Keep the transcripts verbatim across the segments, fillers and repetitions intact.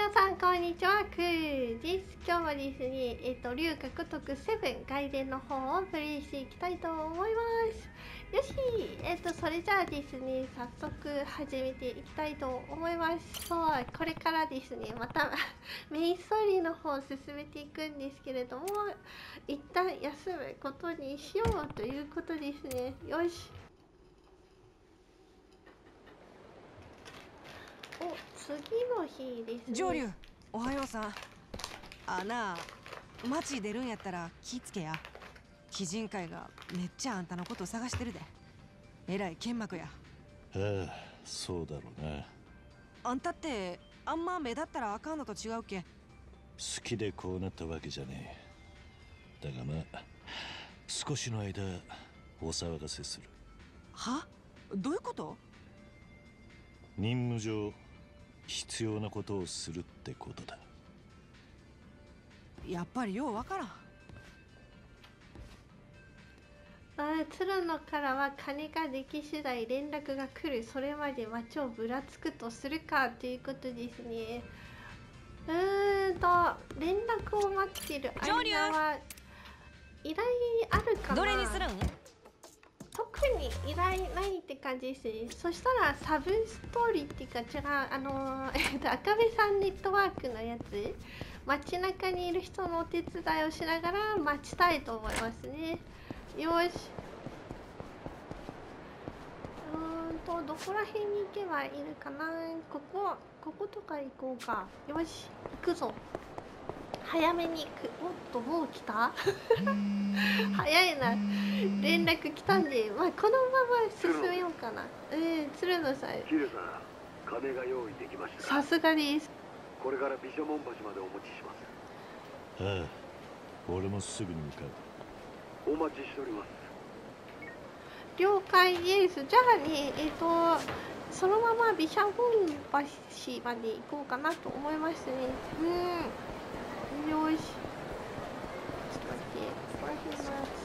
皆さんこんにちは、クーです。今日はですね、えっ、と龍獲得セブン外伝の方をプレイしていきたいと思います。よし、えっ、とそれじゃあですね、早速始めていきたいと思います。そう、これからですね、またメインストーリーの方を進めていくんですけれども、一旦休むことにしようということですね。よし。お、次の日ですね。 上流、おはようさん。あなあ、町出るんやったら気ぃつけや。鬼人会がめっちゃあんたのこと探してるで。えらい剣幕や。 ああ、そうだろうな。 あんたってあんま目立ったらあかんのと違うけ。 好きでこうなったわけじゃねえ。だがまあ、少しの間お騒がせする。 は？どういうこと？ 任務上必要なことをするってことだ。 やっぱりようわからん。 あ、鶴野からは金ができ次第連絡が来る。それまで町をぶらつくとするかということですね。うーんと連絡を待ってる間は依頼あるかな。 どれにするん？ 特に依頼ないって感じですね。そしたらサブストーリーっていうか違う、あのー、えっと赤部さんネットワークのやつ、街中にいる人のお手伝いをしながら待ちたいと思いますね。よし。うーんとどこら辺に行けばいいのかな。こここことか行こうか。よし、行くぞ。早めに行く。おっと、もう来た早いな。連絡来たんで、まあ、このまま進めようかな。うん、鶴野さん。 キルさん、金が用意できました。 さすがです。 これから毘沙門橋までお持ちします。 ああ、俺もすぐに向かお待ちしております。 了解です。じゃあね、えっ、とそのまま毘沙門橋まで行こうかなと思いますね。うん、よし。ちょっと待って、ここら辺のや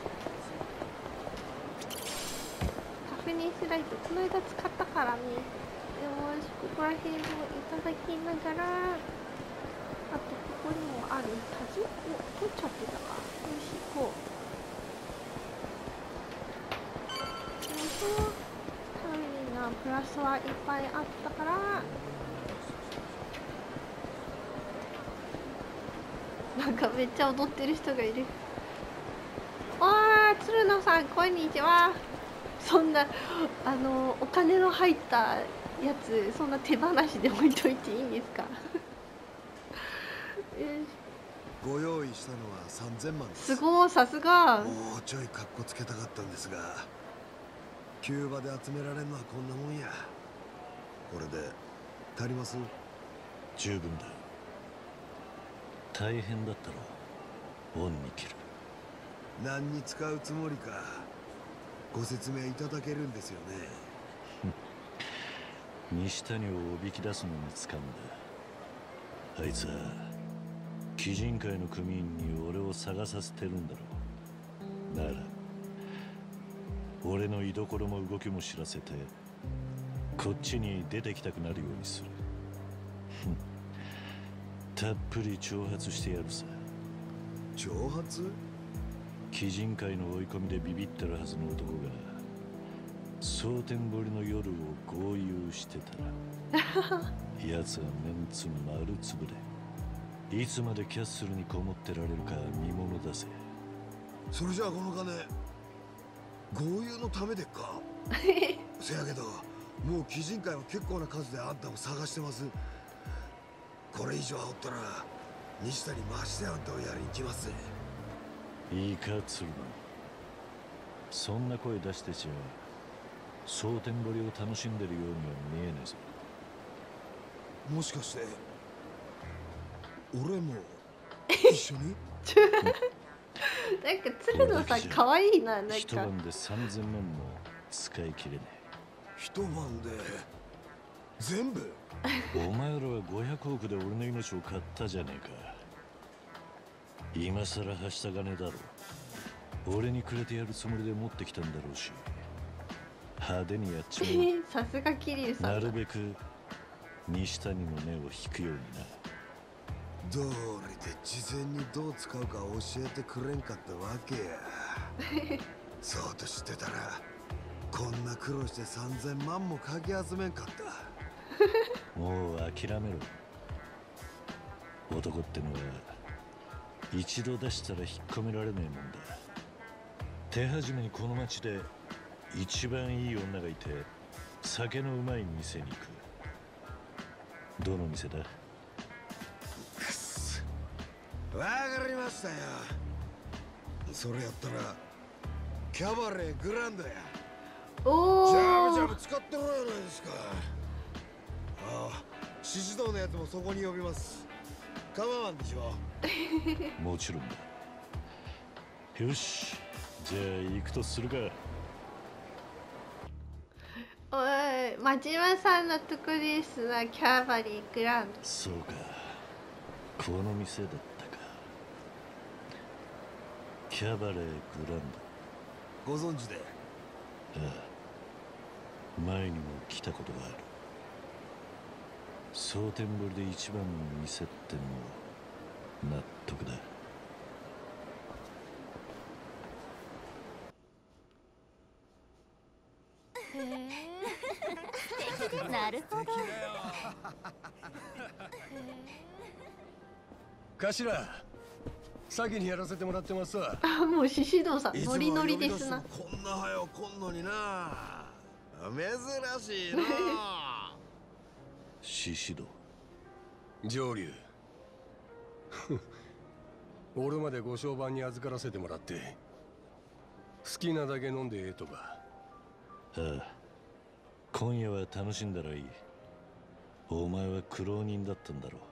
つタフネスライトこの間使ったからね。よし、ここら辺もいただきながら、あとここにもあるはず。お、取っちゃってたか。よし、行こう。頼りなプラスはいっぱいあったから、なんかめっちゃ踊ってる人がいる。あー、鶴野さんこんにちは。そんなあのお金の入ったやつそんな手放しで置いといていいんですかご用意したのはさんぜんまんです。 すごい、さすが。 もうちょいカッコつけたかったんですが、キューバで集められるのはこんなもんや。これで足ります？ 十分だ。大変だったろ、恩に切る。 何に使うつもりかご説明いただけるんですよね。 西谷をおびき出すのに使うんだ。あいつは鬼人会の組員に俺を探させてるんだろう。なら俺の居所も動きも知らせてこっちに出てきたくなるようにする。たっぷり挑発してやるさ。 挑発？ 鬼人会の追い込みでビビってるはずの男が蒼天堀の夜を豪遊してたら奴はメンツ丸つぶれ。いつまでキャッスルにこもってられるか見ものだぜ。 それじゃあこの金豪遊のためでっかせやけどもう鬼人会は結構な数であんたを探してます。これ以上煽ったら西谷マジであんたをやりに来ますぜ。 いいか鶴野、そんな声出してちゃ蒼天堀を楽しんでるようには見えねえぞ。 もしかして俺も一緒になんか鶴野さん可愛いな。なんか一晩でさんぜんまんも使い切れね一晩で全部？ え。お前らはごひゃくおくで俺の命を買ったじゃねえか。今さらはした金だろ。俺にくれてやるつもりで持ってきたんだろうし、派手にやっちまう。 さすが桐生さん。 なるべく西谷の目を引くようにな。 道理で事前にどう使うか教えてくれんかったわけや。そうとしてたらこんな苦労してさんぜんまんもかき集めんかった。 もう諦めろ。男ってのは一度出したら引っ込められねえもんだ。手始めにこの町で一番いい女がいて酒のうまい店に行く。どの店だ？ くっそ、わかりましたよ。それやったらキャバレーグランドや。 おジャブジャお。 ブ使ってるやないですか。ああ、獅子堂のやつもそこに呼びます。構わんでしょ。 もちろんだ。よし、じゃあ行くとするか。 おい、真島さんのとこですな、キャバリーグランド。 そうか、この店だったか。キャバレーグランご存知で。 ド。ああ、前にも来たことがある。蒼天堀で一番の店ってのも納得だ。 へえなるほど。 頭、先にやらせてもらってますわ。 あ、もう獅子堂さん、 いつもノリノリですな。 呼び出すのこんな早く来んのにな。珍しいな。 獅子堂。 上流俺までご商売に預からせてもらって好きなだけ飲んでええとか。 ああ、今夜は楽しんだらいい。お前は苦労人だったんだろ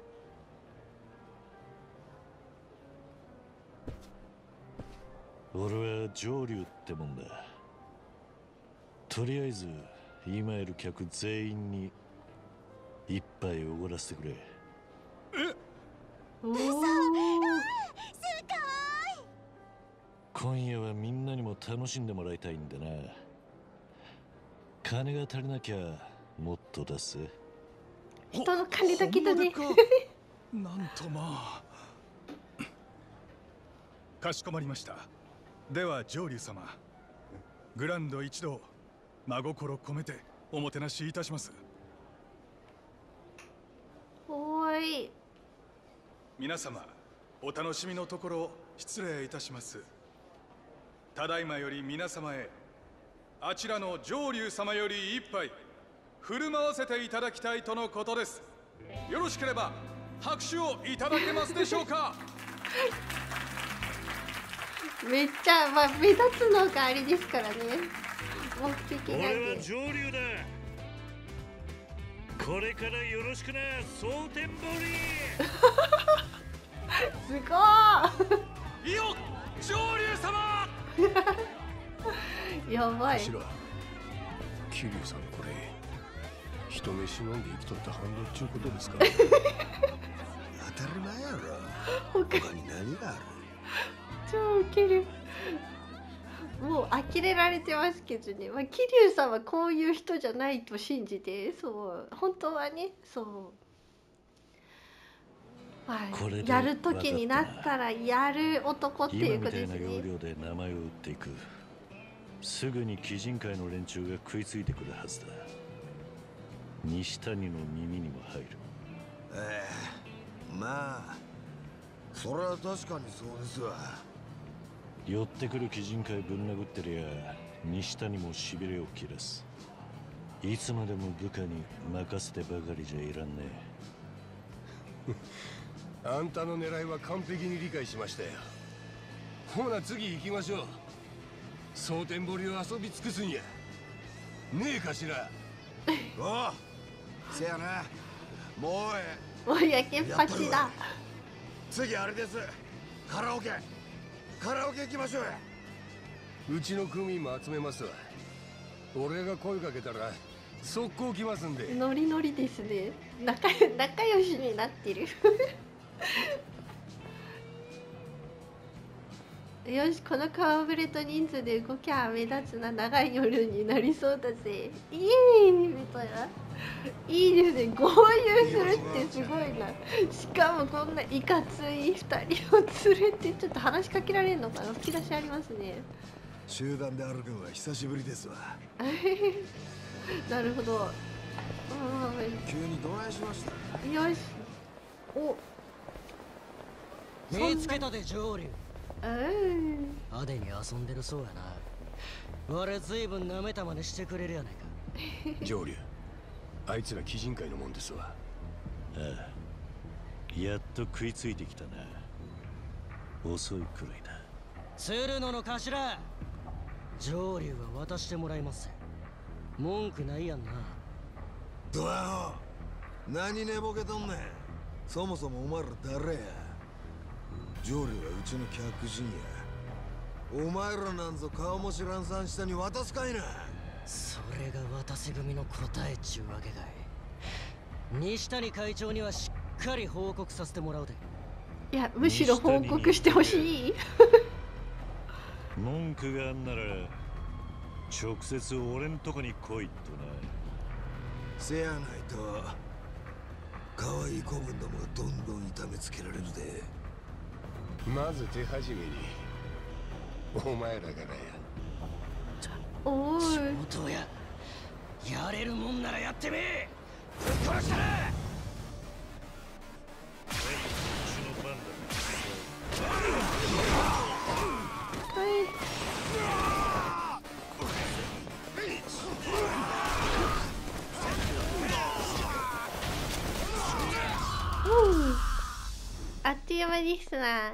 う。俺は上流ってもんだ。とりあえず今いる客全員に一杯おごらせてくれ。 おお。 今夜はみんなにも楽しんでもらいたいんだな。金が足りなきゃもっと出す。 人の金だけだね。 なんとまあ。かしこまりました。では上流様、グランド一同真心込めておもてなしいたします。 おーい。 皆様、お楽しみのところ失礼いたします。ただいまより皆様へ、あちらの上流様より一杯振る舞わせていただきたいとのことです。よろしければ拍手をいただけますでしょうか。 めっちゃ、まあ、目立つのがあれですからね。目的なん俺はで。 上流だ。これからよろしくな、蒼天堀。 すごー。 いいよ、上流様。 やばい。 頭、桐生さんこれ人飯飲んで生きとった反動っちゅうことですか。 当たり前やろ。 他他に何がある。 超ウケる。もう呆れられてますけどね、まあ、桐生さんはこういう人じゃないと信じて、そう本当はね、そう、まこれであ、やる時になったらやる男っていうことです今みたいな要ね。 領で名前を打っていく。すぐに鬼人会の連中が食いついてくるはずだ。西谷の耳にも入る。 ええ、まあそれは確かにそうですわ。 寄ってくる鬼人会ぶん殴ってりゃ西谷もしびれを切らす。いつまでも部下に任せてばかりじゃいらんねあんたの狙いは完璧に理解しましたよ。ほな次行きましょう。蒼天堀を遊び尽くすんやねえかしら。 おう、せやな。もうえもう焼けっぱちだ。 次あれです。カラオケカラオケ行きましょうや。 うちの組も集めますわ。俺が声かけたら速攻来ますんで。 ノリノリですね。仲仲良しになってる。 よし、この顔ぶれと人数で動きゃ目立つな。長い夜になりそうだぜ。イエーイみたいな。いいですね。合流するってすごいな。しかもこんないかついふたりを連れてちょっと話しかけられるのかな。吹き出しありますね。 集団で歩くのは久しぶりですわ。 なるほど。 急にどないしました。 よし。お。 見つけたで上流。 うん。 アデに遊んでるそうやな。俺ずいぶん舐めたまねしてくれるやないか。 上流。あいつら鬼人会のもんですわ。 ああ、やっと食いついてきたな。遅いくらいだ。 鶴野の頭、上流は渡してもらいます。文句ないやんな。 ドアホ、何寝ぼけとんねん。そもそもお前ら誰や。上流はうちの客人や。お前らなんぞ顔も知らんさん下に渡すかいな。 それが渡せ組の答えっちゅうわけかい。西谷会長にはしっかり報告させてもらうで。 いや、むしろ報告してほしい。 文句があんなら直接俺んとこに来いとな。 せやないと可愛い子分どもがどんどん痛めつけられるで。 まず手始めにお前らがなや。 おーい。 仕事ややれるもんならやってみ。ぶっ殺したら。 あっという間ですな。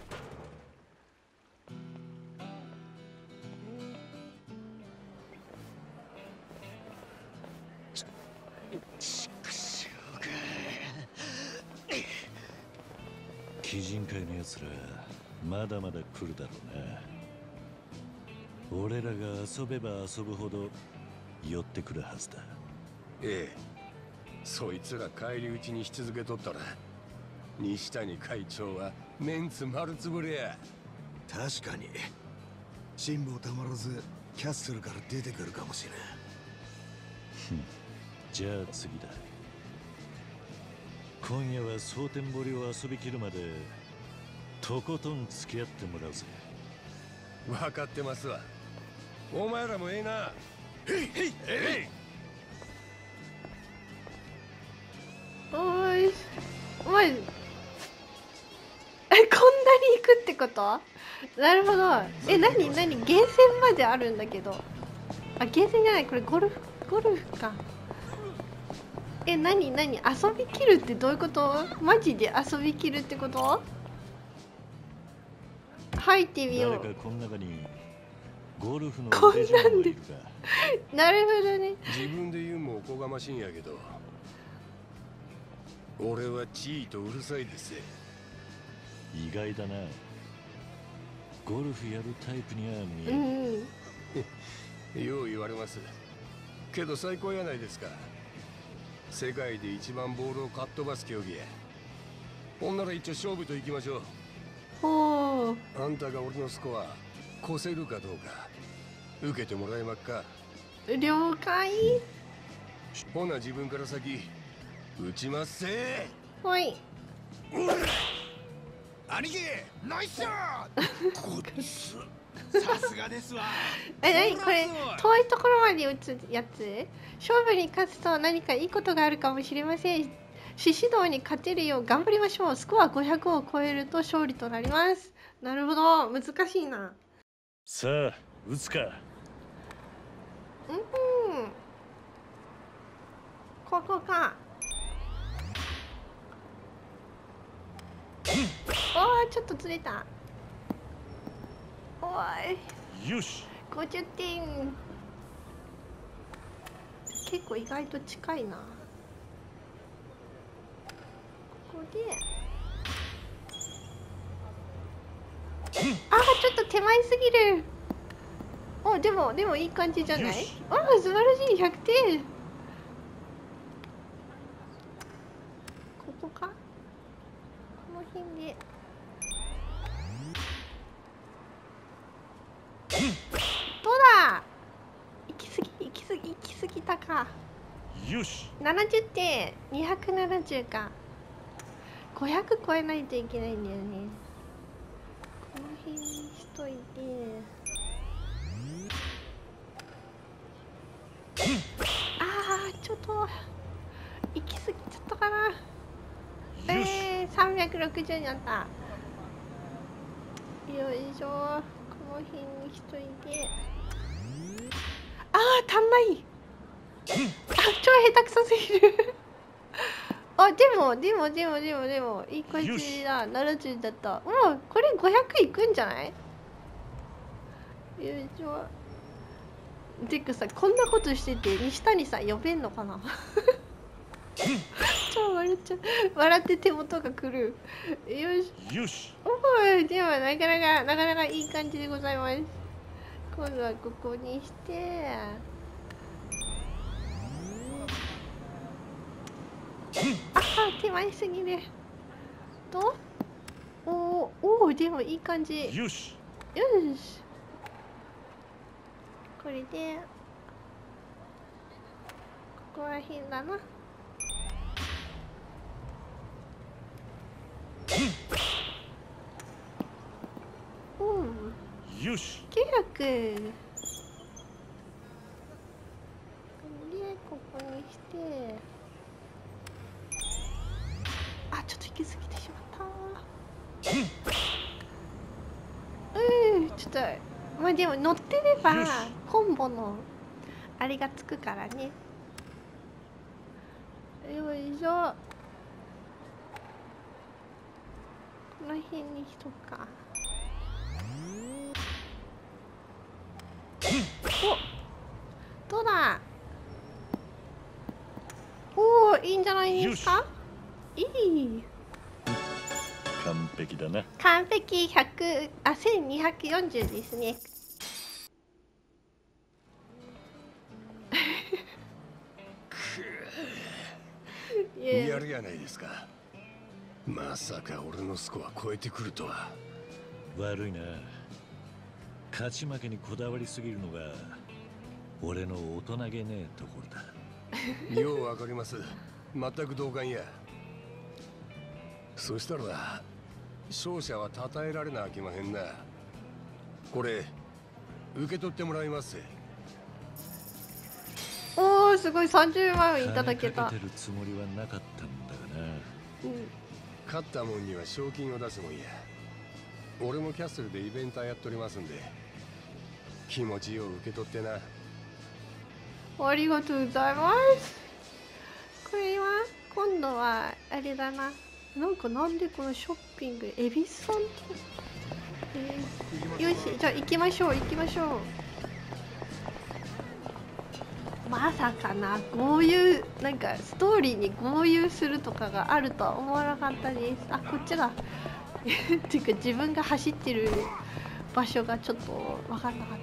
鬼人会のやつらまだまだ来るだろうな。俺らが遊べば遊ぶほど寄ってくるはずだ。 ええ、そいつら返り討ちにし続けとったら西谷会長はメンツ丸つぶれや。 確かに辛抱たまらずキャッスルから出てくるかもしれん。 じゃあ次だ。今夜は蒼天堀を遊びきるまでとことん付き合ってもらうぜ。 分かってますわ。お前らもええな。 へいへいへい。 おーい。お前え、こんなに行くってこと？なるほど。え、なになに、ゲーセンまであるんだけど。あ、ゲーセンじゃない、これゴルフゴルフか。え、なになに、遊びきるってどういうこと？マジで遊びきるってこと？入ってみよう。 誰かこの中にゴルフの腕相撲がいるか。 なるほどね。 自分で言うもおこがましいんやけど、俺は地位とうるさいです。 意外だな。ゴルフやるタイプには見えうる。 ん。 よう言われますけど最高やないですか。世界で一番ボールをかっ飛ばす競技や。ほんなら一応勝負といきましょう。 ほう。 あんたが俺のスコア越せるかどうか受けてもらえまっか。 了解。 ほな自分から先打ちますせ。 ほい。 兄貴ナイスショット。こいつさすがですわ。 え、なにこれ、遠いところまで打つやつ？勝負に勝つと何かいいことがあるかもしれません。獅子道に勝てるよう頑張りましょう。スコアごひゃくを超えると勝利となります。なるほど、難しいな。 さあ打つか。 うん、ここか。おー、ちょっとずれた。おい。 よし。 ごじゅってん。結構意外と近いな。ここで。あー、ちょっと手前すぎる。お、でもでもいい感じじゃない？あー、素晴らしい、ひゃくてん。ここか？この辺で。 よし。 ななじゅってん、にひゃくななじゅうか。ごひゃく超えないといけないんだよね。この辺にしといて。ああ、ちょっと行き過ぎちゃったかな。えー、さんびゃくろくじゅうになった。よいしょ、この辺にしといて。あー、足んない。あ、超下手くそすぎる。あ、でもでもでもでもでもいい感じだ。ななじゅうだった。もうこれごひゃくいくんじゃない？よいしょ。てかさ、こんなことしてて西谷さん呼べんのかな？超笑っちゃう。笑って手元がくる。よし。 よし。 おい、でもなかなかなかなかいい感じでございます。今度はここにして。ああ、手前すぎる。と。おお、おお、でもいい感じ。 よし。 よし。これで。ここら辺だな。うん。 よし。 きゅうひゃく。で、ここにして。あ、ちょっと行き過ぎてしまった。うん、ちょっと、まあでも乗ってればコンボのあれがつくからね。よいしょ。この辺にしとくか。お、どうだ。おお、いいんじゃないですか。いい。 完璧だな。 完璧。ひゃく、あ、せんにひゃくよんじゅうですね。 やるやないですか。まさか俺のスコア超えてくるとは。 悪いな。勝ち負けにこだわりすぎるのが俺の大人げねえところだ。 ようわかります。全く同感や。そしたら勝者は称えられなあきまへんな。これ受け取ってもらいます。 おお、すごい。さんじゅうまんいただけた。 金かけてるつもりはなかったんだがな。 うん、 勝ったもんには賞金を出すもんや。俺もキャッスルでイベンターやっておりますんで、気持ちよう受け取ってな。 ありがとうございます。これは今度はあれだな。なんかなんでこのショッピング恵比寿さんと、えー、よし、じゃあ行きましょう行きましょう。まさかな、豪遊、なんかストーリーに豪遊するとかがあるとは思わなかったです。あ、こっちだ。っていうか自分が走ってる場所がちょっと分かんなか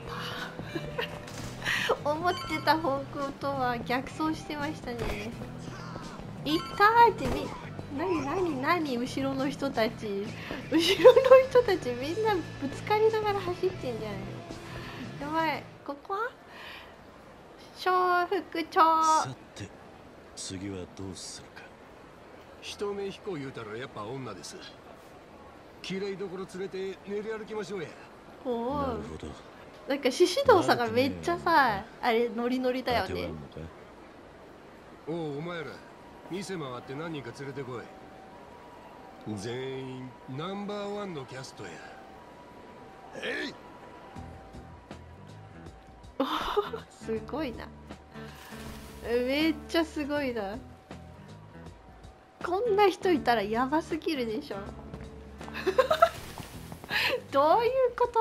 った思ってた方向とは逆走してましたね。いったーってみ、なになになに、後ろの人たち後ろの人たちみんなぶつかりながら走ってんじゃないの。やばい、ここは小副長。 さて次はどうするか。 一目飛行言うたらやっぱ女です。綺麗どころ連れて練り歩きましょうや。 おなるほど。 なんか獅子堂さんがめっちゃさ、あれノリノリだよね。 おう、お前ら店回って何人か連れてこい。全員ナンバーワンのキャストや。えいすごいな。めっちゃすごいな。こんな人いたらやばすぎるでしょ。どういうこと？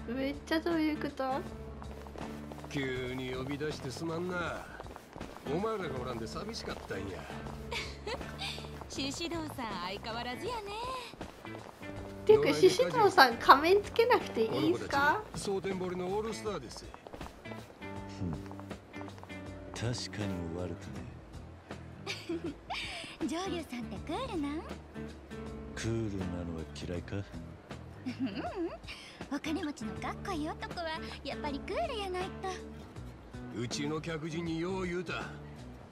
めっちゃどういうこと？ 急に呼び出してすまんな。お前らがおらんで寂しかったんや。 獅子堂さん相変わらずやね。 ていうか獅子堂さん仮面つけなくていいですか？ 蒼天堀のオールスターです。 確かに悪くね。 上流さんってクールなん？ クールなのは嫌いか？ ううん、お金持ちのかっこいい男はやっぱりクールやないと。 うちの客人によう言うた。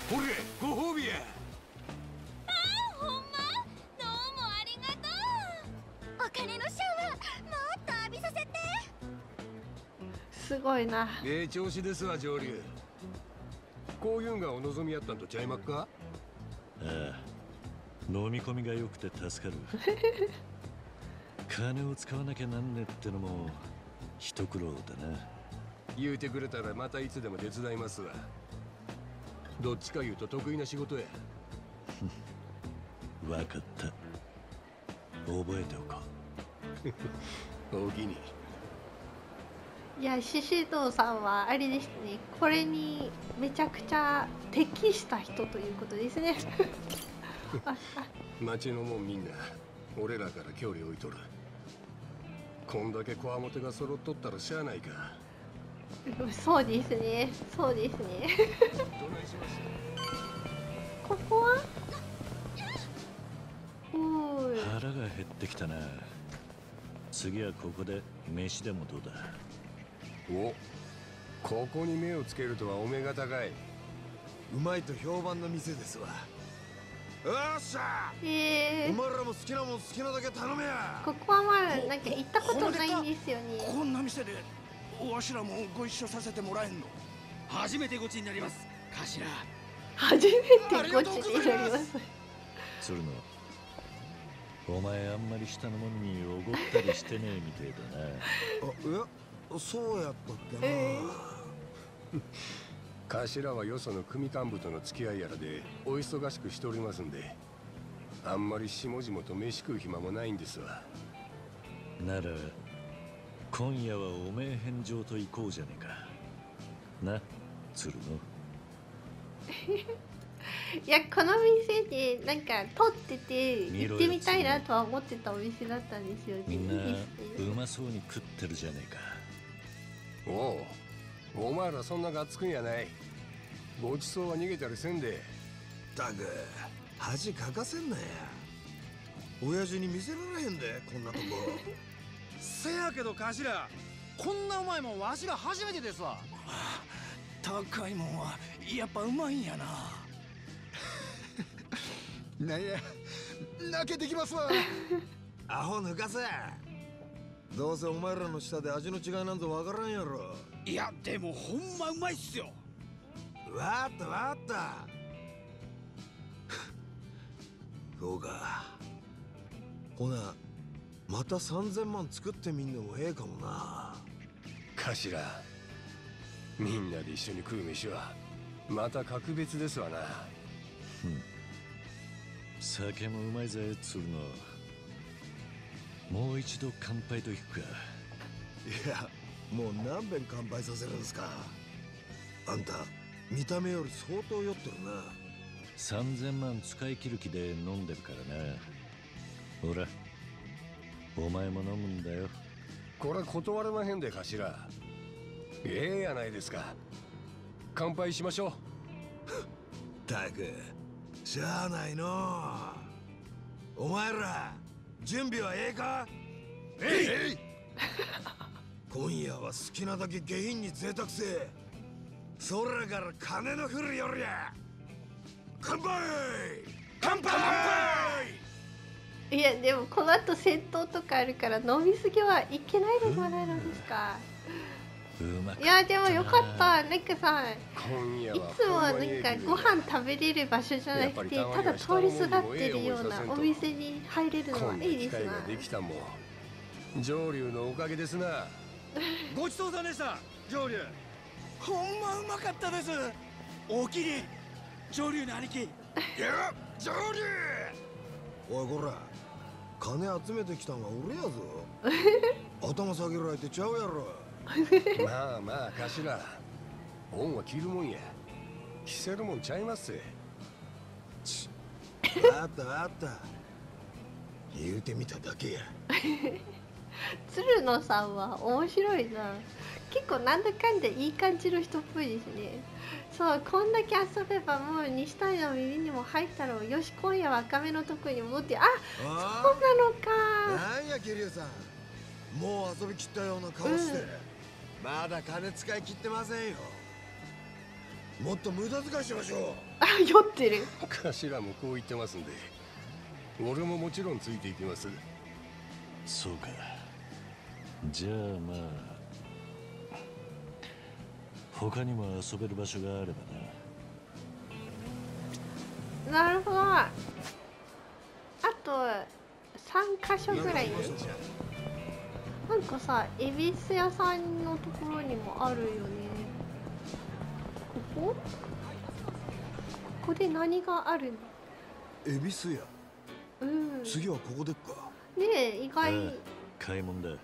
ほれご褒美や。 ああ、ほんま。どうもありがとう。お金のシャワーもっと浴びさせて。 すごいな。 ええ調子ですわ上流。こういうんがお望みやったんとちゃいまっか。 ああ、飲み込みが良くて助かる。金を使わなきゃなんねえってのも一苦労だな。 言うてくれたらまたいつでも手伝いますわ。どっちか言うと得意な仕事や。 わかった。覚えておこう。おおきに。 いや、シシドさんはあれですね、これにめちゃくちゃ適した人ということですね。ああ、 町のもんみんな俺らから距離置いとる。こんだけこわもてが揃っとったらしゃあないか。 そうですね、そうですね。 どないしました。 ここはおーい。 う。腹が減ってきたな。次はここで飯でもどうだ。 お、ここに目をつけるとはお目が高い。 うまいと評判の店ですわ。よっしゃ、 えー、 お前らも好きなもん好きなだけ頼めや。 ここはまだなんか行ったことないんですよね。 こんな店でわしらもご一緒させてもらえんの？初めてごちになります、頭。 初めてごちになります。 鶴野、お前あんまり下のもんにおごったりしてねえみてえだな。 あ、いや、そうやったっけな。 えー頭はよその組幹部との付き合いやらでお忙しくしておりますんで、あんまり下々と飯食う暇もないんですわ。 なら今夜はおめえ返上と行こうじゃねえかな、鶴野。 いや、この店でなんか撮ってて行ってみたいなとは思ってたお店だったんですよね。 みんないいですね。 うまそうに食ってるじゃねえか。 おう、お前らそんながっつくんやない。ごちそうは逃げたりせんで。 ったく恥かかせんなや。親父に見せられへんで、こんなとこ。 せやけど頭、こんなうまいもんわしが初めてですわ。高いもんはやっぱうまいんやな。 なんや、泣けてきますわ。アホ抜かせ。どうせお前らの舌で味の違いなんぞわからんやろ。 いやでもほんまうまいっすよ。 わかったわかった。そうか。ほなまたさんぜんまん作ってみんのもええかもな。 頭、みんなで一緒に食う飯はまた格別ですわな。 うん、酒もうまいぜ鶴野。もう一度乾杯といくか。 いや、もう何遍乾杯させるんすか。あんた見た目より相当酔ってるな。 さんぜんまん使い切る気で飲んでるからな。ほら、お前も飲むんだよ。 これ断れまへんで頭。ええやないですか。乾杯しましょう。 たくしゃあないの。お前ら準備はええか。えい今夜は好きなだけ下品に贅沢せえ。空から金の降る夜や。乾杯乾杯。 いや、でもこの後戦闘とかあるから飲みすぎはいけないのではないのですか。 うまくいや、でもよかった。なんかさ、 今夜はいつもはなんかご飯食べれる場所じゃなくて、ただ通りすがってるようなお店に入れるのはいいですな。 できたもん上流のおかげですな。 ごちそうさんでした、上流。ほんまうまかったです。おおきに上流の兄貴。 いや、上流。おいこら、金集めてきたんは俺やぞ。頭下げる相手ちゃうやろ。 まあまあ頭、恩は着るもんや。着せるもんちゃいますせ。 あったあった。言うてみただけや。 鶴野さんは面白いな。結構なんだかんだいい感じの人っぽいですね。そう、こんだけ遊べばもう西谷の耳にも入ったろう。よし、今夜は赤目のとこに戻って、あ、そうなのか。 なんや桐生さん、もう遊びきったような顔して、うん、まだ金使い切ってませんよ。 もっと無駄遣いしましょう。 あ、酔ってる。 頭もこう言ってますんで、俺ももちろんついていきます。 そうか。じゃあまあ他にも遊べる場所があればな。なるほど。あとさんか所ぐらい。なんかさ、恵比寿屋さんのところにもあるよね。ここ？ここで何があるの？ 恵比寿屋。 うん。 次はここでっか。 ねえ、意外。 ああ、買い物だ。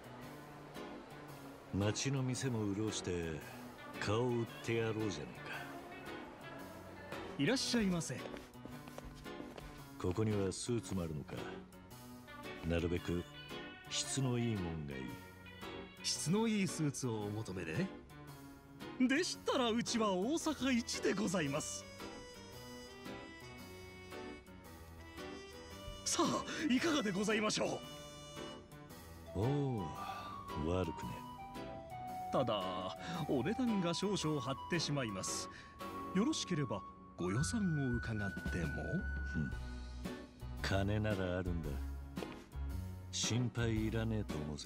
町の店も潤して顔を売ってやろうじゃねえか。 いらっしゃいませ。 ここにはスーツもあるのか。なるべく質のいいもんがいい。 質のいいスーツをお求めで？でしたらうちは大阪一でございます。さあ、いかがでございましょう。おお、悪くね。 ただお値段が少々張ってしまいます。よろしければご予算を伺っても。 金ならあるんだ。心配いらねえと思うぜ。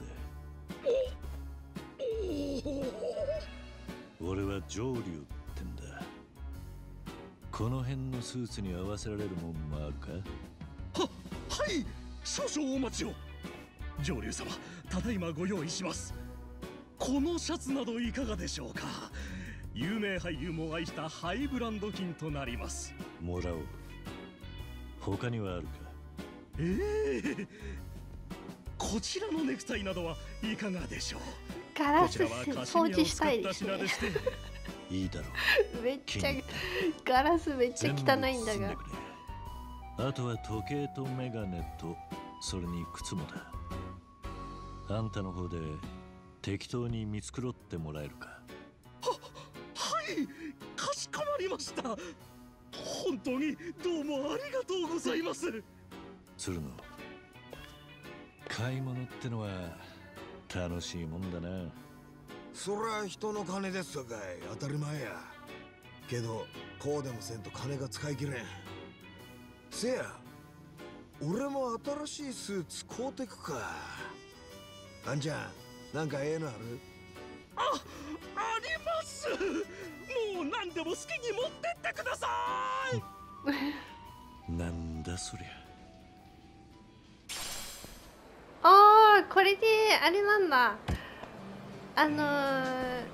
俺は上流ってんだ。この辺のスーツに合わせられるもんもあるか？ は、はい、少々お待ちを。上流様、ただいまご用意します。このシャツなどいかがでしょうか。有名俳優も愛したハイブランド品となります。 もらおう。他にはあるか？ ええー、こちらのネクタイなどはいかがでしょう。 ガラス掃除したいですね。 いいだろう。めっちゃガラスめっちゃ汚いんだが。 あとは時計とメガネとそれに靴もだ。あんたの方で適当に見繕ってもらえるか？ は、はい、かしこまりました。本当にどうもありがとうございます。 鶴野、買い物ってのは楽しいもんだな。 そりゃ人の金ですさかい、当たり前や。けどこうでもせんと金が使い切れん。せや、俺も新しいスーツ買うてくか。あんちゃん、なんかええのある？ あ、あります。もう何でも好きに持ってってください。なんだそりゃ。 ああ、これであれなんだ。あのー、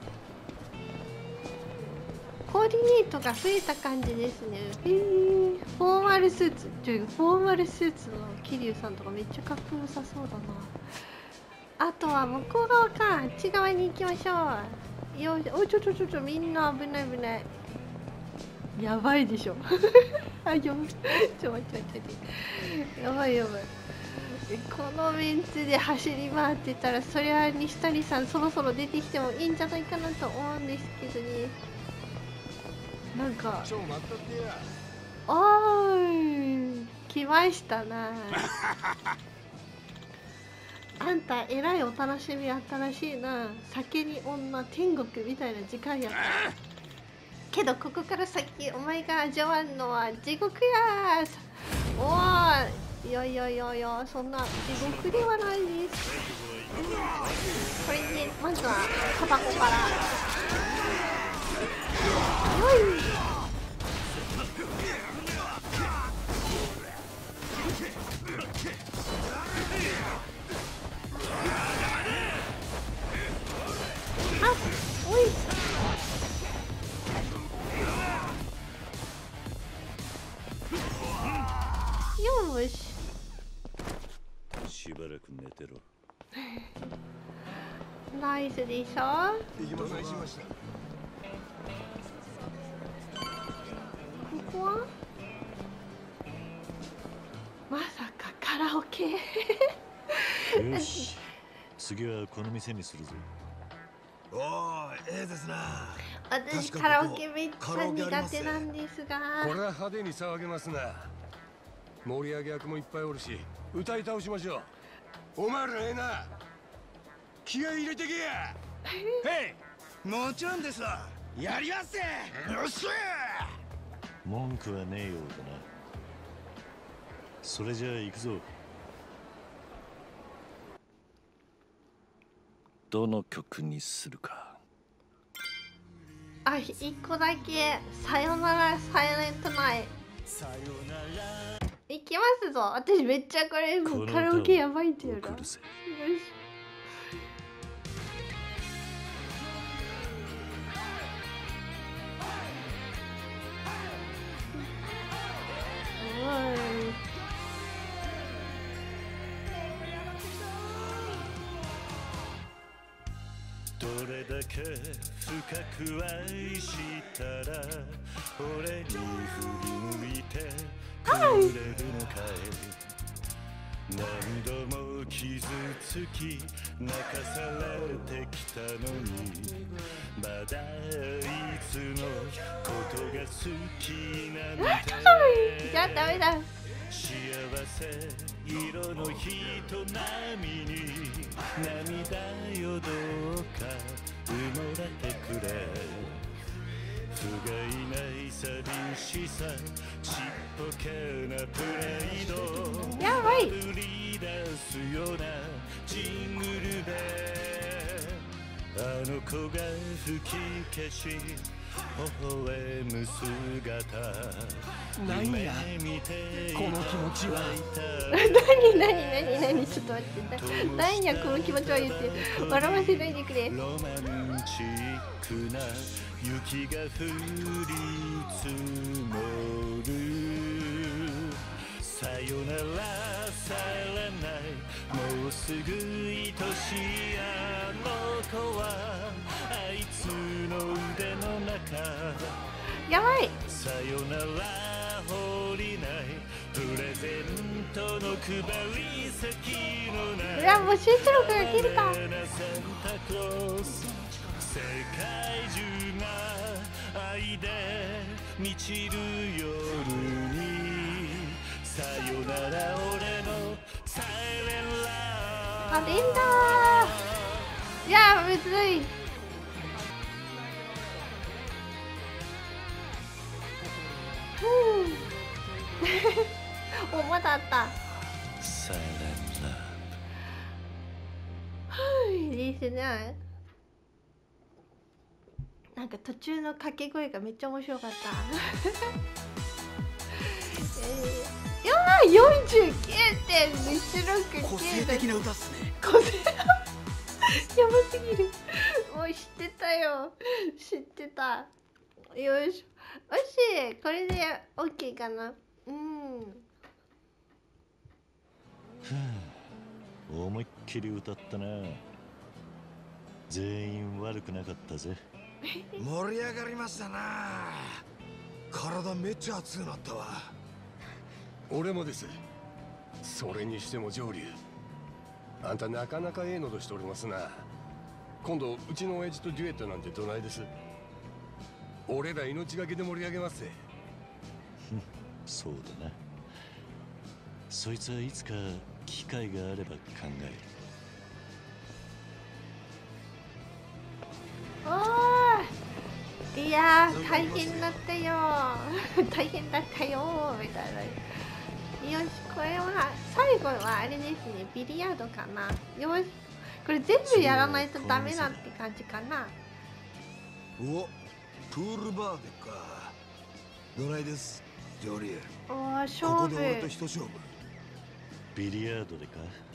コーディネートが増えた感じですね。へー、フォーマルスーツ、ちょフォーマルスーツの桐生さんとかめっちゃかっこよさそうだな。あとは向こう側か、あっち側に行きましょう。よし、おちょちょちょちょ、みんな危ない危ない。やばいでしょ。あ、やばい。ちょ待って待って待って。やばいやばい。このメンツで走り回ってたら、そりゃ西谷さんそろそろ出てきてもいいんじゃないかなと思うんですけどね。なんかちょ待っとってや。 おーい、来ましたな。あんたえらいお楽しみあったらしいな。酒に女天国みたいな時間やったけど、ここから先お前が味わうのは地獄や。おーいやいやいやいや、そんな地獄ではないです。これでまずはタバコからよい。あ、おい。よし。 しばらく寝てろ。 ナイスでしょ。 どないしました？ ここはまさかカラオケ。 よし、次はこの店にするぞ。 おお、ええですな。 私カラオケめっちゃ苦手なんですが。 これは派手に騒げますな。盛り上げ役もいっぱいおるし、歌い倒しましょう。お前らええな、気合い入れてけや。 へい、もちろんですわ。 やりますぜ。よっしゃ。 文句はねえようだな。それじゃあ行くぞ。どの曲にするか。 あ、一個だけさよならサイレントナイト行きますぞ。私めっちゃこれもうカラオケやばいっていうの。よし。 どれだけ深く愛したら俺に振り向いてくれるのかい。何度も傷つき泣かされてきたのにまだいつのことが好きなんて。 じゃあダメだ。 幸せ色の人並みに涙よどうか埋もれてくれ。不甲斐ない寂しさちっぽけなプライドやばい売り出すようなジングルであの子が吹き消し微笑む姿何やこの気持ちは。 何何何何ちょっと待って。何やこの気持ちは言って笑わせないでくれ。 ロマンチックな雪が降り積もる。さよならされないもうすぐ愛しいあの子はあいつの腕の中。 やばい。 さよなら懲りないプレゼントの配り先のない。 うわもう集中力が切るか。 サンタクロース世界中が愛で満ちる夜にさよなら俺のサイレンラあ、連打ー。いやむずい。お、まだあった。 サイレンラブ。いいですね。なんか途中の掛け声がめっちゃ面白かった。えー、やばい、よんじゅうきゅうてんいちろくきゅう。 個性的な歌っすね。 個性やばすぎる。もう知ってたよ。知ってた。よし。よし、これで OK かな。うん。 思いっきり歌ったな。全員悪くなかったぜ。 盛り上がりましたな。体めっちゃ熱くなったわ。 俺もです。それにしても上流あんたなかなかええのとしておりますな。今度うちの親父とデュエットなんてどないです？俺ら命がけで盛り上げますぜ。 そうだな。そいつはいつか機会があれば考える。 おーいやー大変だったよ大変だったよみたいな。よし、これは最後はあれですね、ビリヤードかな。よし、これ全部やらないとダメだって感じかな。 お、プールバーでか。どないです、ジョリエ。 おー、勝負。 ここで俺と一勝負。 ビリヤードでか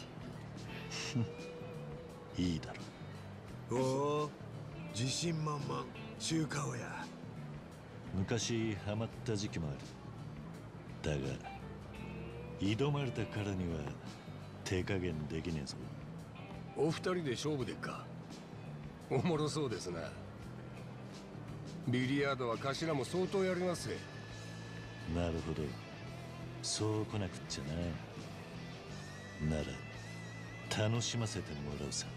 いいだろ。 おお、自信満々、中華をや。 昔ハマった時期もある。だが挑まれたからには手加減できねえぞ。 お二人で勝負でっか。おもろそうですな。ビリヤードは頭も相当やりますぜ。 なるほど、そう来なくっちゃな。なら楽しませてもらうさ。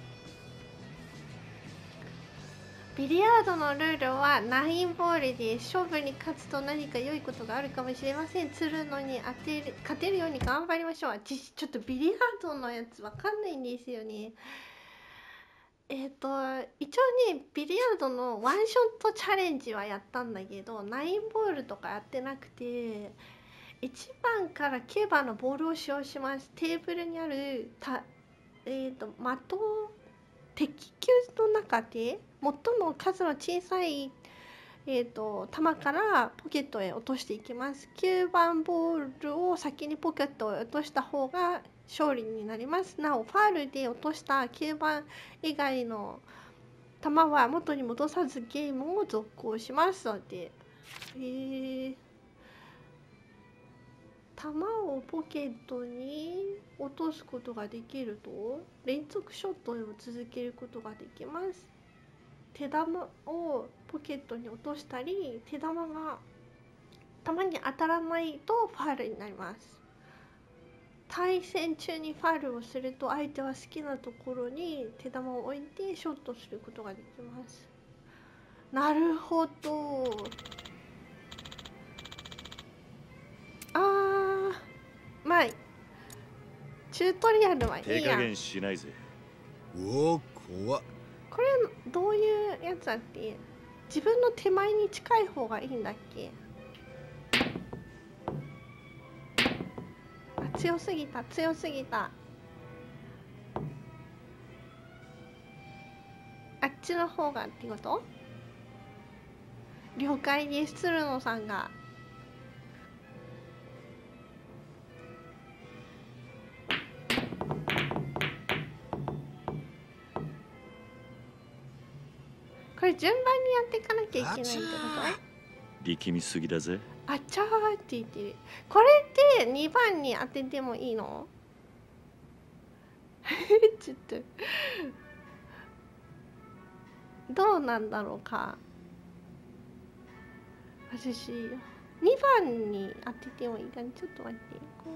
ビリヤードのルールはナインボールで勝負に勝つと何か良いことがあるかもしれません。釣るのに当てる勝てるように頑張りましょう。私ちょっとビリヤードのやつわかんないんですよね。 えっと一応ねビリヤードのワンショットチャレンジはやったんだけどナインボールとかやってなくていちばんからきゅうばんのボールを使用します。テーブルにあるた、えー、と的を敵球の中で最も数の小さい、えー、と球からポケットへ落としていきます。きゅうばんボールを先にポケットへ落とした方が勝利になります。なおファールで落としたきゅうばん以外の球は元に戻さずゲームを続行しますので、えー、球をポケットに落とすことができると連続ショットを続けることができます。手玉をポケットに落としたり手玉が球に当たらないとファールになります。対戦中にファウルをすると相手は好きなところに手玉を置いてショットすることができます。なるほど。あーまあチュートリアルはいいや。 手加減しないぜ。 おお怖っ。 これどういうやつだっけ？自分の手前に近い方がいいんだっけ？強すぎた強すぎた。あっちの方がってこと？了解です。鶴野さんがこれ順番にやっていかなきゃいけないってこと？ 力みすぎだぜ。 あちゃーって言ってる。これってにばんに当ててもいいの？ちょっとどうなんだろうか。私にばんに当ててもいいかな。ちょっと待って。こ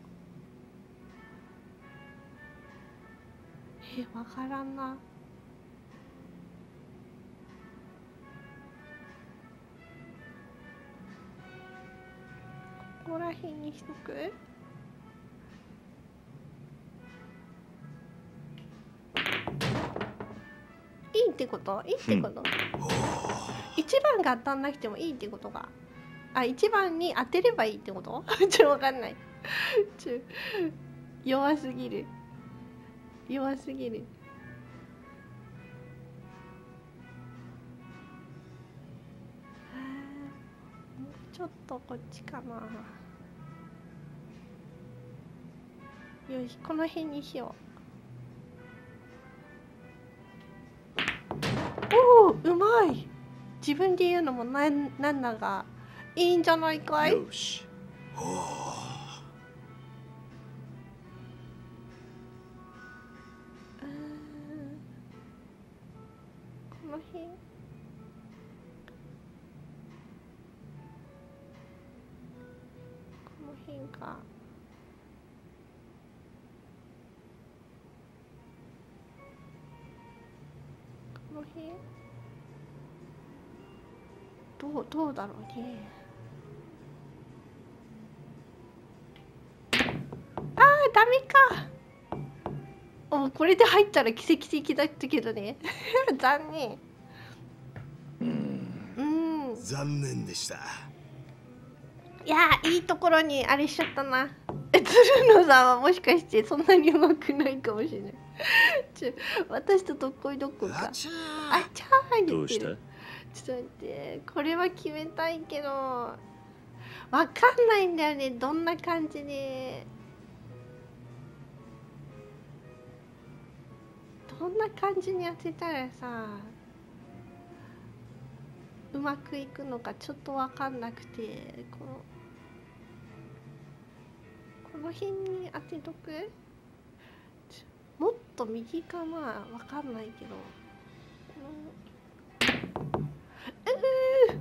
うえわからんな。ここら辺にしとく？いいってこと？いいってこと？いちばんが当たんなくてもいいってことか。あ、いちばんに当てればいいってこと？ちょっとわかんない。ちょ弱すぎる。弱すぎる。ちょっとこっちかな。よし、この辺にしよう。おお、うまい。自分で言うのもなんなんだがいいんじゃないかい。 よし。 この辺。この辺か。この辺どうどうだろうね。あーダメか。おこれで入ったら奇跡的だったけどね。残念。うん残念でした。 いやいいところにあれしちゃったな。え鶴野さんはもしかしてそんなに上手くないかもしれない。ちょ私とどっこいどっこいか。あちゃー言ってる。ちょっと待ってこれは決めたいけどわかんないんだよね。どんな感じでどんな感じに当てたらさうまくいくのかちょっとわかんなくてこのこの辺に当てとく？もっと右かなわかんないけどうーう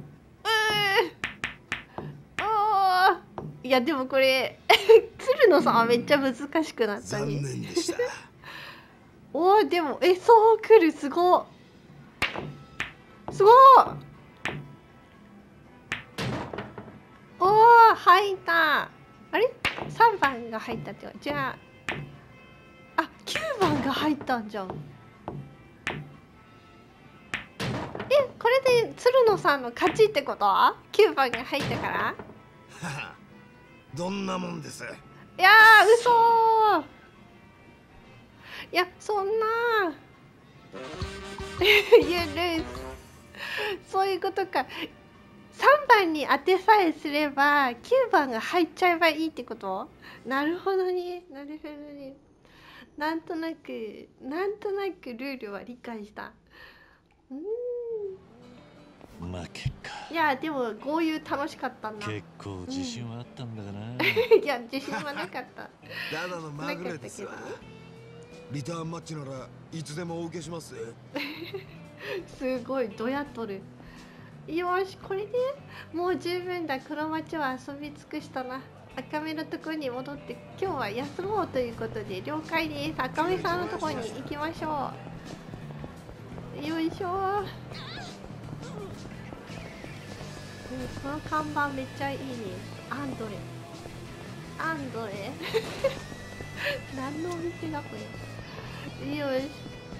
ーおーいやでもこれ鶴野さんはめっちゃ難しくなったね。 残念でした。 おーでもえそうくるすごすごーおー入った。あれさんばんが入ったってことじゃああきゅうばんが入ったんじゃん。 これで鶴野さんの勝ちってこと？きゅうばんが入ったから。 どんなもんです。 いやー、嘘ー。いや、そんなー。いや、ルース。そういうことか。さんばんに当てさえすればきゅうばんが入っちゃえばいいってこと？なるほどね。なるほどね。なんとなく、なんとなくルールは理解した。うーん。 負けか。 いやでも豪遊楽しかったな。 結構自信はあったんだがな、 うん、いや自信はなかったただのまぐれですわ。リターンマッチならいつでもお受けしますすごいドヤっとる。よし、これでもう十分だ。黒町は遊び尽くしたな。赤目のところに戻って今日は休もうということで了解です。赤目さんのところに行きましょう。よいしょ。この看板めっちゃいいね。アンドレアンドレ何のお店だこれ。よし。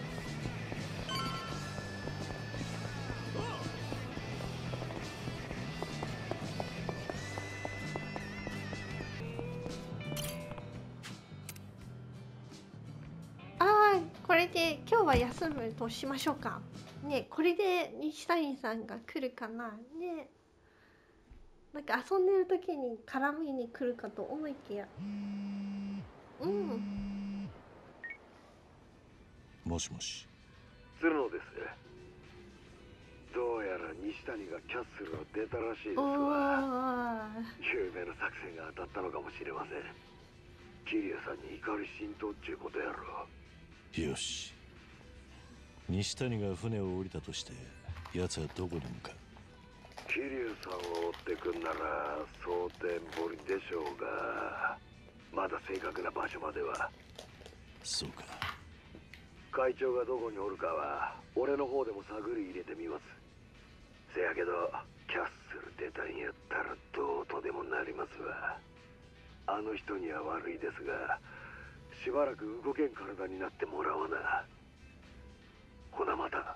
ああ、これで今日は休むとしましょうかね。これで西谷さんが来るかなね。なんか遊んでる時に絡みに来るかと思いきや。うん。 もしもし。 鶴野です。どうやら西谷がキャッスルを出たらしいですわ。有名な作戦が当たったのかもしれません。桐生さんに怒り浸透っちゅうことやろ。 よし。西谷が船を降りたとして奴はどこに向かう？ 桐生さんを追ってくんなら蒼天堀でしょうが、まだ正確な場所までは。 そうか。 会長がどこにおるかは俺の方でも探り入れてみます。せやけどキャッスル出たんやったらどうとでもなりますわ。あの人には悪いですが、しばらく動けん体になってもらわな。ほなまた。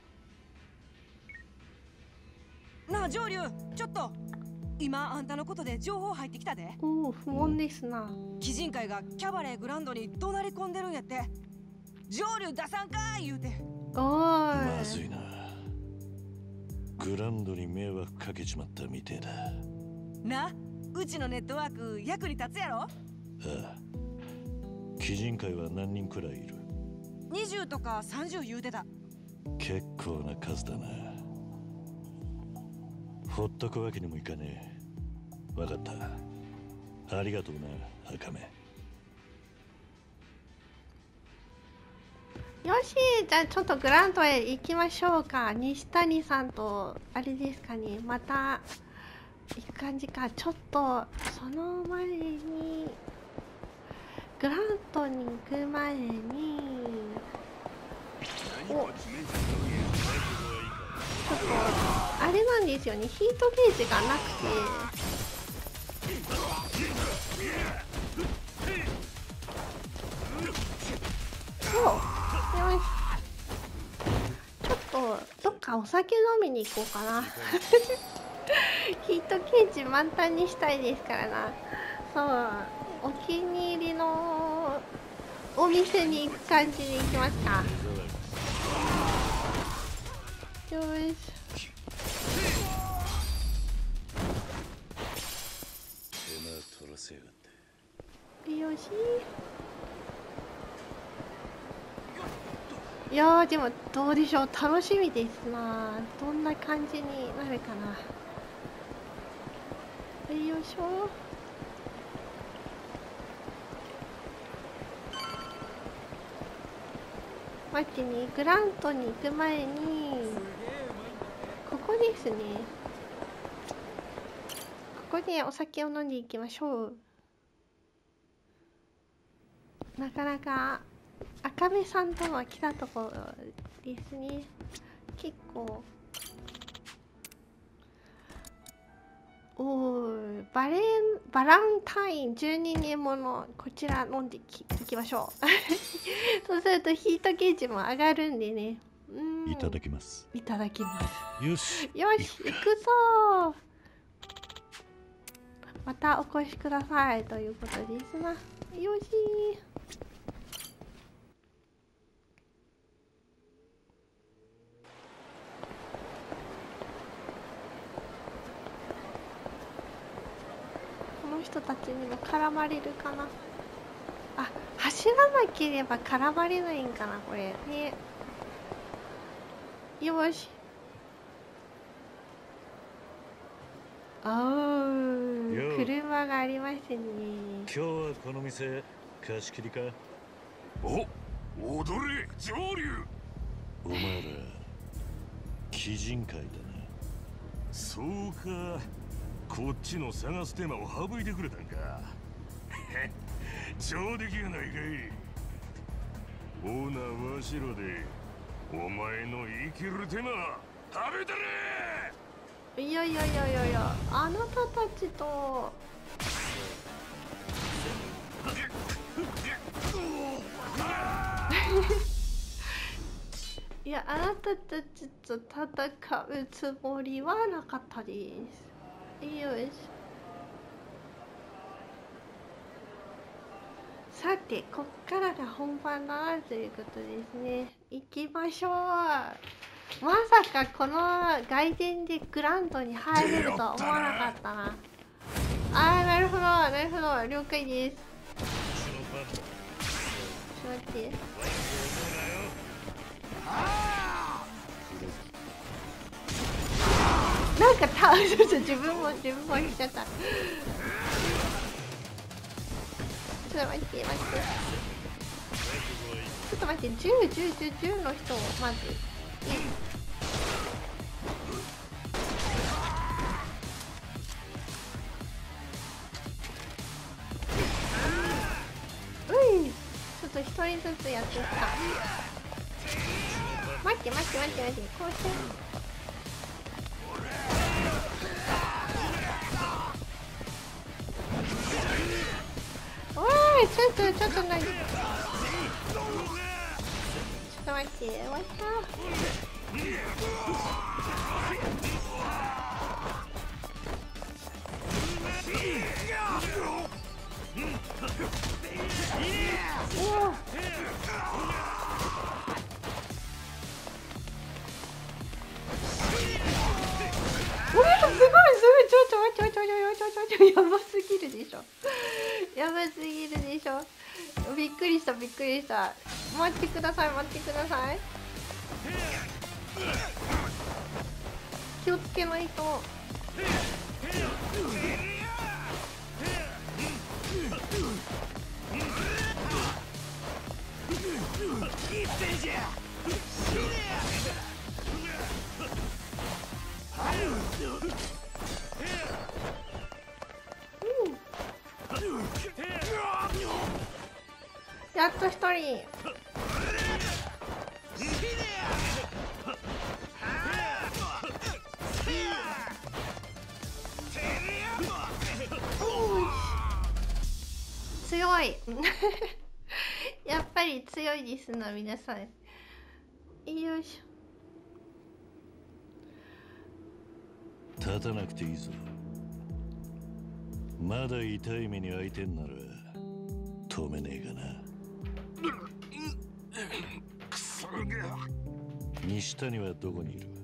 なあ上流、ちょっと今あんたのことで情報入ってきたで。 おお、不穏ですな。 鬼人会がキャバレーグランドに怒鳴り込んでるんやって。上流出さんかー言うて。 おーい、 まずいな。グランドに迷惑かけちまったみてえだな。うちのネットワーク役に立つやろ。 ああ。鬼人会は何人くらいいる？ にじゅうとかさんじゅう言うてた。 結構な数だな。ほっとくわけにもいかねえ。わかった。ありがとうな、赤目。 よし、じゃあちょっとグランドへ行きましょうか。西谷さんとあれですかね、また行く感じか。ちょっとその前にグランドに行く前におちょっとあれなんですよね、ヒートゲージがなくて。そうよし、ちょっとどっかお酒飲みに行こうかなヒートゲージ満タンにしたいですからな。そう、お気に入りのお店に行く感じに行きますか。よし、よし。いやーでもどうでしょう、楽しみですな。どんな感じになるかな。よいしょ。待ってね、グラントに行く前にここですね。ここでお酒を飲んでいきましょう。なかなか赤目さんとは来たところですね。結構おー、バレンバランタインじゅうにねんもの、こちら飲んでいき、いきましょうそうするとヒートゲージも上がるんでね。 うんいただきます。 いただきます。 よしよし、行くぞ。またお越しくださいということですな。よし。この人たちにも絡まれるかな。あ、走らなければ絡まれないんかな、これね。よし。あー、車がありますね。 今日はこの店貸し切りか。 お、踊れ上流。 お前ら鬼人会だな。 そうか、こっちの探す手間を省いてくれたんか。上出来やないかい。オーナーはしろでお前の生きる手間食べたれ。 いやいやいやいやいや、あなたたちといや、あなたたちと戦うつもりはなかったです。よし。さて、こっからが本番だということですね。行きましょう。まさかこの外伝でグランドに入れるとは思わなかったな。あー、なるほど、なるほど、了解です。ちょっと待って。なんかた、ちょっと自分も自分もしちゃった。ちょっと待って待って。ちょっと待って、じゅう、じゅう、じゅう、じゅうの人をまず。うん、ちょっと一人ずつやってきた。待って待って待って待って、こうして。おい、ちょっとちょっと何。ちょっと待って、終わった。おお。おお、すごいすごい、ちょっと待って待って待って待って、やばすぎるでしょ。やばすぎるでしょ。びっくりしたびっくりした。待ってください待ってください。気をつけないと。やっと一人。強い。やっぱり強いですな、皆さん。よいしょ。立たなくていいぞ。まだ痛い目に遭いてんなら止めねえかな。 クソが。 西谷はどこにいる？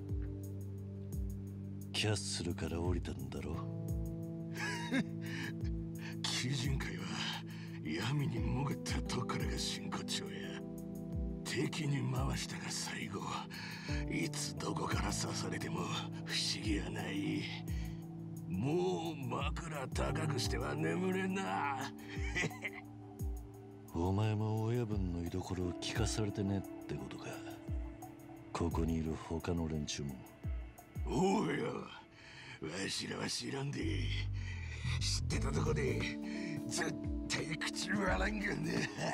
キャッスルから降りたんだろ。 鬼人会は闇に潜ったとこからが真骨頂や。敵に回したが最後、いつどこから刺されても不思議はない。もう枕高くしては眠れんな。 お前も親分の居所を聞かされてねってことか。ここにいる他の連中も。 おうよ、わしらは知らんで。知ってたとこで絶対口割らんがな。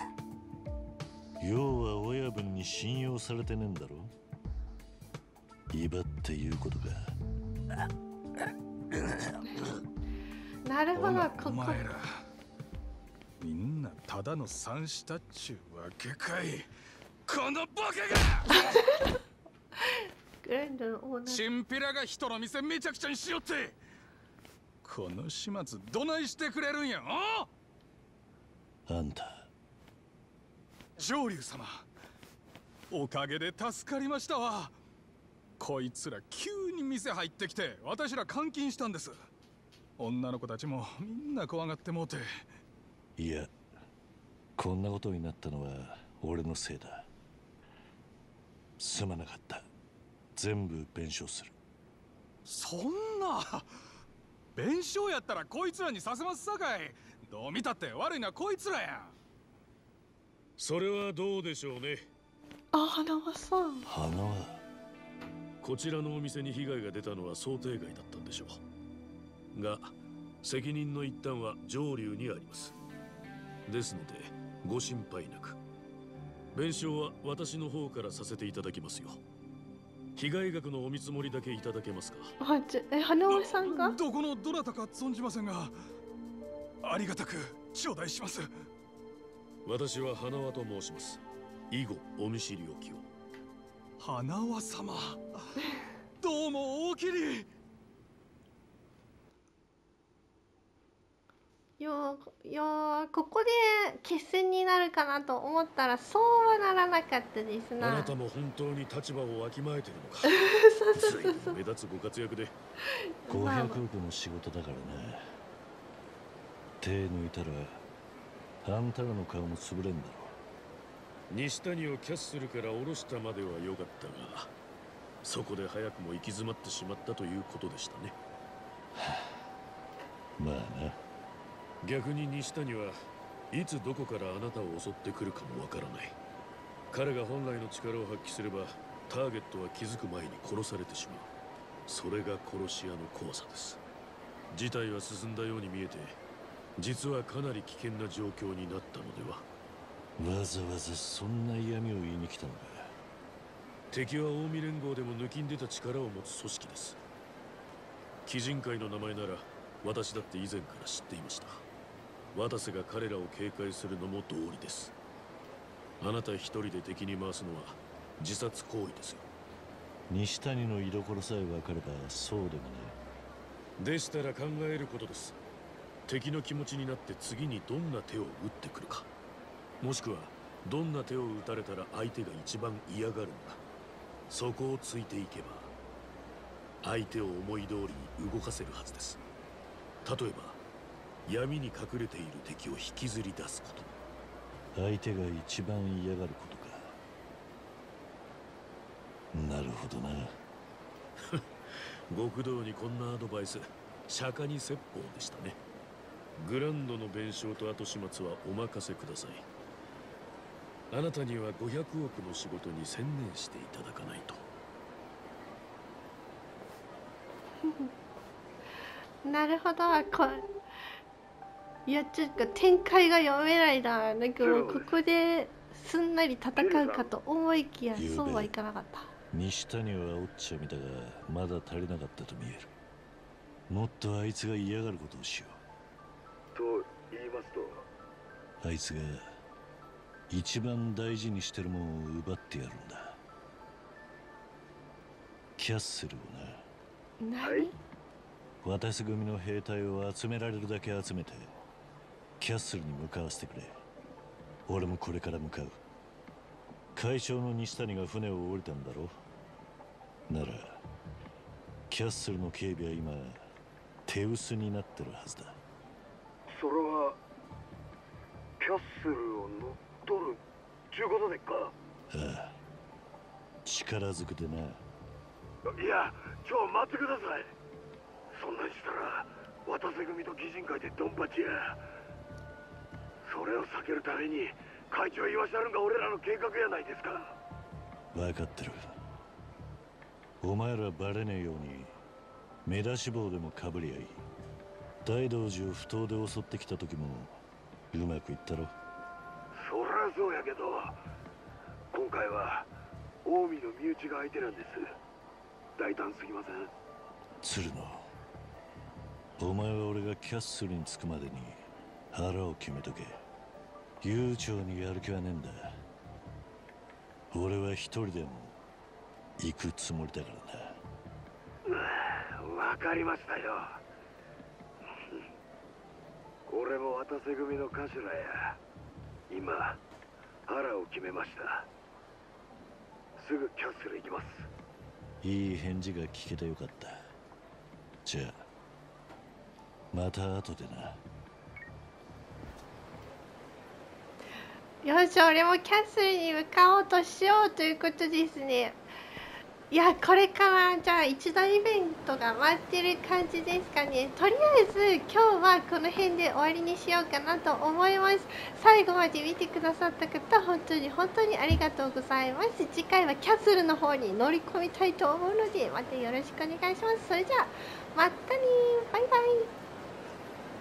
要は親分に信用されてねえんだろ。威張っていうことか。 なるほど、ここ。 お前らみんなただの三下っちゅうわけかい。このバカが。 グランドのオーナー。 チンピラが人の店めちゃくちゃにしよって。この始末どないしてくれるんや。ああんた上流様、おかげで助かりましたわ。こいつら急に店入ってきて私ら監禁したんです。女の子たちもみんな怖がってもうて。 いや、こんなことになったのは俺のせいだ。すまなかった。全部弁償する。 そんな弁償やったらこいつらにさせますさかい。どう見たって悪いのはこいつらやん。 それはどうでしょうね。 あ、花輪さん。 花輪。 こちらのお店に被害が出たのは想定外だったんでしょうが、責任の一端は上流にあります。ですのでご心配なく。弁償は私の方からさせていただきますよ。被害額のお見積もりだけいただけますか。 あ、ちょえ、花輪さんがどこのどなたか存じませんが、ありがたく頂戴します。 私は花輪と申します。以後お見知りおきを。 花輪様、どうもおおきに。 いやいや、ここで決戦になるかなと思ったらそうはならなかったですな。 あなたも本当に立場をわきまえてるのか。 そうそうそうそう。 目立つご活躍で。 ごひゃくおくの仕事だからね。手抜いたらあんたらの顔も潰れんだろ。 西谷をキャッスルから下ろしたまでは良かったが、そこで早くも行き詰まってしまったということでしたね。 まあな。 逆に西谷はいつどこからあなたを襲ってくるかもわからない。彼が本来の力を発揮すればターゲットは気づく前に殺されてしまう。それが殺し屋の怖さです。事態は進んだように見えて、実はかなり危険な状況になったのでは。 わざわざそんな嫌味を言いに来たのか。 敵は近江連合でも抜きん出た力を持つ組織です。鬼人会の名前なら私だって以前から知っていました。渡瀬が彼らを警戒するのも道理です。あなた一人で敵に回すのは自殺行為ですよ。 西谷の居所さえ分かればそうでもない。 でしたら考えることです。敵の気持ちになって次にどんな手を打ってくるか、もしくはどんな手を打たれたら相手が一番嫌がるのか、そこをついていけば相手を思い通りに動かせるはずです。例えば闇に隠れている敵を引きずり出すこと。 相手が一番嫌がることか。なるほどな。 極道にこんなアドバイス、釈迦に説法でしたね。グランドの弁償と後始末はお任せください。あなたにはごひゃくおくの仕事に専念していただかないと。 なるほど。こいや、ちょっと展開が読めないな。なんかもうここですんなり戦うかと思いきや、そうはいかなかった。 西谷はおっちゃみたがまだ足りなかったと見える。もっとあいつが嫌がることをしよう。と言いますと、 あいつが一番大事にしてるものを奪ってやるんだ。キャッスルをな。 何？ 渡瀬組の兵隊を集められるだけ集めてキャッスルに向かわせてくれ。俺もこれから向かう。会長の西谷が船を降りたんだろ。ならキャッスルの警備は今手薄になってるはずだ。 それはキャッスルを乗っ取るちゅうことでっか。 ああ、力ずくでな。 いや、ちょ待ってください。そんなんしたら渡瀬組と鬼人会でドンパチや。それを避けるために会長言わしたるんが俺らの計画やないですか。 分かってる。お前らバレねえように目出し帽でもかぶり合い。大道寺を不当で襲ってきた時もうまくいったろ。 そりゃそうやけど、今回は近江の身内が相手なんです。大胆すぎません？ 鶴野、お前は俺がキャッスルに着くまでに腹を決めとけ。悠長にやる気はねえんだ。俺は一人でも行くつもりだからな。 わかりましたよ。俺も渡瀬組の頭や。今腹を決めました。すぐキャッスル行きます。 いい返事が聞けてよかった。じゃあまた後でな。 よし、俺もキャッスルに向かおうとしようということですね。いや、これからじゃあ一大イベントが待ってる感じですかね。とりあえず今日はこの辺で終わりにしようかなと思います。最後まで見てくださった方、本当に本当にありがとうございます。次回はキャッスルの方に乗り込みたいと思うので、またよろしくお願いします。それじゃあまたね、バイバイ。